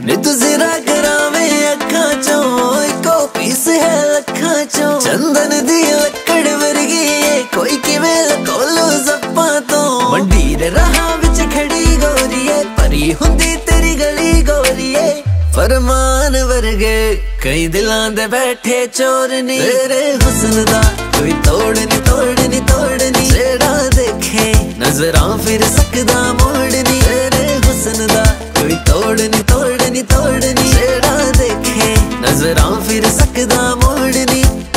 नी तू सिरा करावे अखा चो इको पीस है लखा चो चंदन दी लकड़ वर्गी कोई किवें लकोलो जप्पा तो मंडीर रहा विच खड़ी गोरीए परी हुंदी तेरी गली गोरीए फरमान वर्गे कई दिलां दे बैठे चोर नी तेरे हुस्न दा कोई तोड़ नी तोड़ नी तोड़ नी जेड़ा देखे नजरां फिर सकदा मोड़ नी तेरे हुस्न दा कोई तोड़ नी तोड़ नी तोड़ नी जेड़ा देखे नजरां फिर सकदा मोड़ नी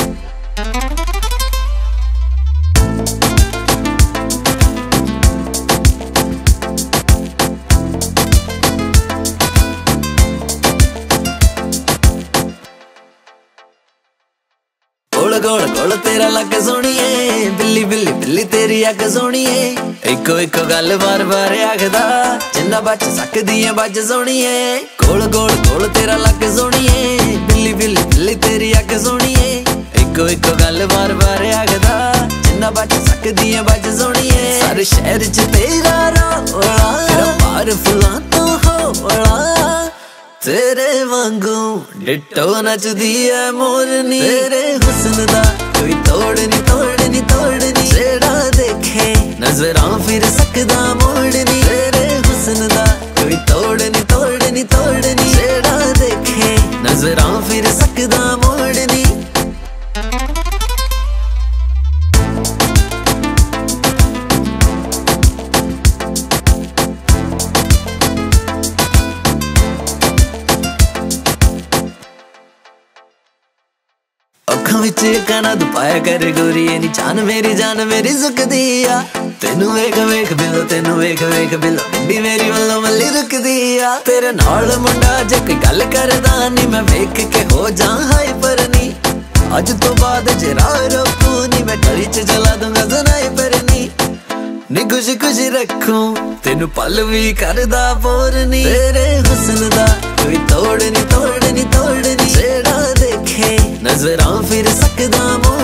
गोल गोल तेरा लग सोनिए बिल्ली बिल्ली बिल्ली तेरी अग सोनिए इको इको गल बार बार आखदा जिन्ना बच सकदी है बच सोनिए गोल गोल गोल तेरा लग सोनिए बिल्ली बिल्ली बिल्ली तेरी अग सोनिए इको इको गल बार बार आखदा जिन्ना बच सकदी है बच सोनिए सारे शहर च तेरा रोला तेरा पार फुलां तो होला तेरे वांगू डिट्टो नचदी है मोरनी तेरे हुस्न दा कोई तोड़ नी तोड़ नी तोड़ नी जेड़ा देखे नजरां फिर सकदा मोड़ नी तेरे हुस्न दा कोई तोड़ नी तोड़ नी तोड़ नी जेड़ा देखे नजरां फिर सकदा मोड़ नी अखां विच काना तू पाया कर गोरी नी जान मेरी सुखदी आ तेनू वेख वेख बिलो तेनू वेख वेख बिलो गड्डी मेरी वल्लों मल्ली रुकदी आ तेरे नाल मुंडा जे कोई गल करदा नी मैं वेख के हो जा हाय पर नी अज तो बाद जे राह रोकू नी मैं गली च जला दूंगा जनाई पर नी खुश खुश रखूं तेनू पल भी करदा बोर नी तेरे हुस्न दा कोई तोड़ नी तोड़ नी तोड़ नी जेड़ा देखे नजरां फिर सकदा